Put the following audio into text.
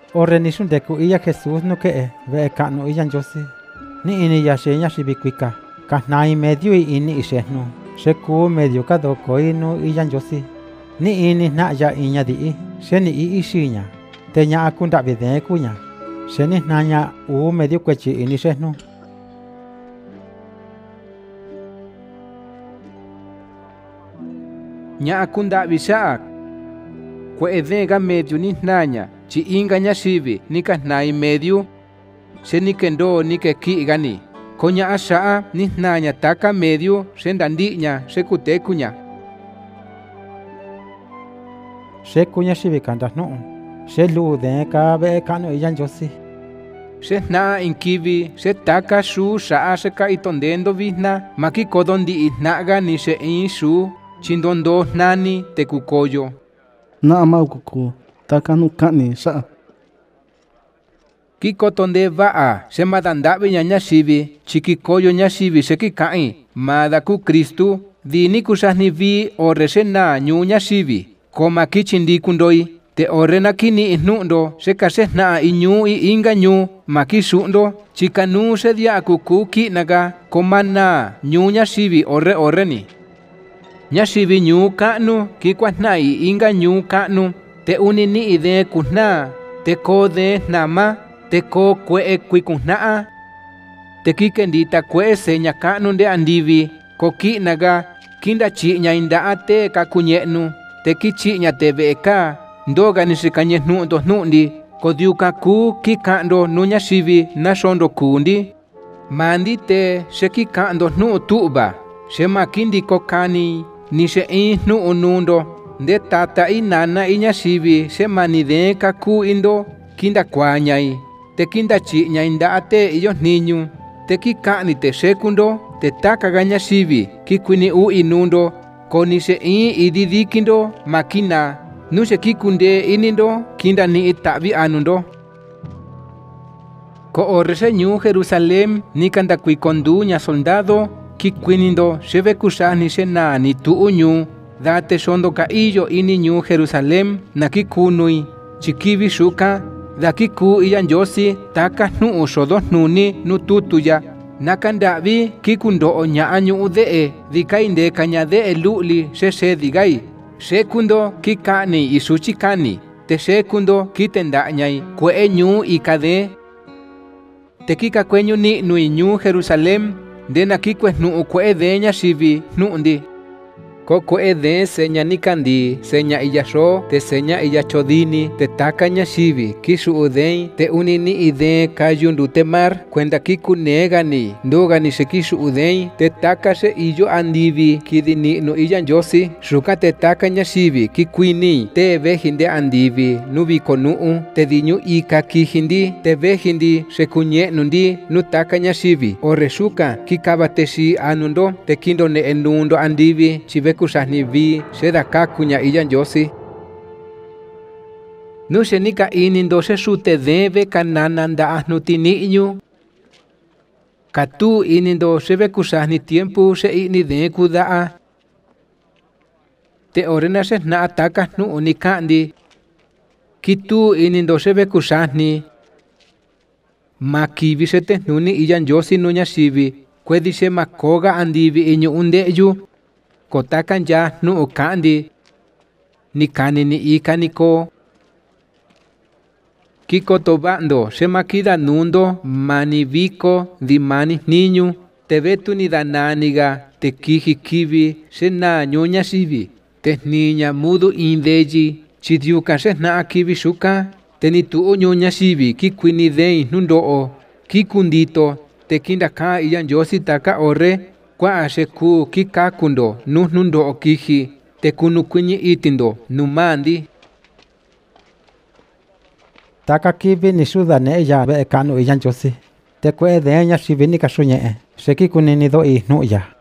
Orrenishun deku iya Jesús no que ve kanu iyan yosi. Ni ini ya shenya shibikuika. Kahnai medio ini ishenu. Sheku medio kadoko inu iyan yosi. Ni ini na ya inya di. Sheni ishinya. Tenya akunda vide kunya. Sheni nanya medio kwechi ini shenu. Nya akunda visaak. Kwe edega medio ni nanya. Chi inga nya shivi nika nai medio. Se nike ndo nike ki gani. Konya asaa ni nanya taka medio. Se ndandinya se kutekunya. Se kunya shivi kanda no. Se lu de ka be kano iyan yosi. Se na inkivi se taka shu saa se ka itondendo vihna. Maki kodondi itnaga ni se in shu. Chindondo nani tekukoyo. Na ama ukuku. Taka no kani sa. Kiko tonde vaa se madandabe nya shivi. Chikikoyo nya shivi se kikai. Madaku Kristu. Dini kusahni vi orese na nyu nya shivi. Koma kichindi kundoi. Te orena kini ihnundo. Se kases na inyu I inga nyu. Maki sundo. Chikanu se dia akuku ki naga. Koma na nyu nya shivi oreni. Nya shivi nyu kanu. Kikwas na inga nyu kanu. Te unini ide kuhna. Te kode nama. Te ko kwe kuikuhnaa. Te kikendita kwe seña kanu de andivi. Ko ki naga. Kinda chiña indaate kakunyenu. Te kichiña te veka. Ndoga nisikanye nundo nundi. Ko diuka ku kikando nunya shivi na shondo kundi. Mandi te se kikando nu tuba. Se makindi kokani. Ni se nu nundo. De tata inana inya shivi se manide kaku indo. Kinda kwanyai. Te kinda chiña indaate ellos niño. Te kikani te sekundo. Te taka gaña shivi. Kikwini inundo. Koni se ididikindo makina. Nu se kikunde inindo. Kinda ni itabi anundo. Ko orese ñu Jerusalem. Ni kanda kuikondu nya soldado. Kikwinindo se vekusani se na ni tuuñu. Date sondo kaillo ini ñu Jerusalem. Na kikunui. Chikivi shuka. Da kiku iyan yosi. Taka nu usodo nuni nu tutuya. Nakandavi kikundo oña añu udee. Dikainde kañade luli se digai. Sekundo kikani isuchikani. Te sekundo kitendañai. Kue ñu ikade. Te kikakweñu ni nui ñu Jerusalem. De na kikwe nu kue deña shivi nundi. Ko kue de seña nikandi. Seña iyasho. Te seña iyachodini. Te takaña shivi. Kishu udei. Te unini ide kayundu temar. Kwenda kiku negani. Ndogani se kishu udei. Te takase iyo andivi. Kidini no iyan yosi. Shuka te takaña shivi. Kikuini. Te vejinde andivi. Nubi konuu. Te diñu ika kijindi. Te vejindi. Se kunye nundi. Nu takaña shivi. Ore shuka. Kikabate shi anundo. Te kindo ne enundo andivi. Chive kusahni vi se da kakunya iyan yosi. Nu se nika inindo se sute debe kanananda ahnutini inyu. Katu inindo se vekusahni tiempo se ini de kudaa. Te orena se na ataka nu unikandi. Kitu inindo se vekusahni. Makivi se te nuni iyan yosi nunya shivi. Kwedi se makoga andivi inyu undeyu. Kotakan ya nu ukandi. Nikani ni ikaniko. Kiko tobando se makida nundo. Maniviko di mani niño. Te vetu ni dananiga. Te kiji kivi. Se na ñoña sivi. Te niña mudu indeji. Chidiuka se na kivi shuka. Te ni tu ñoña sivi. Kikwini dei nundo. Kikundito. Te kinda ka iyan yosi taka ore. Kwa ashe ku kikakundo nundo okiji. Te kunukunyi itindo numandi. Taka kivi ni sudane ya be kanu iyan yosi. Te kue de enya shivi ni kashunye. Sheki kunini do I nuya.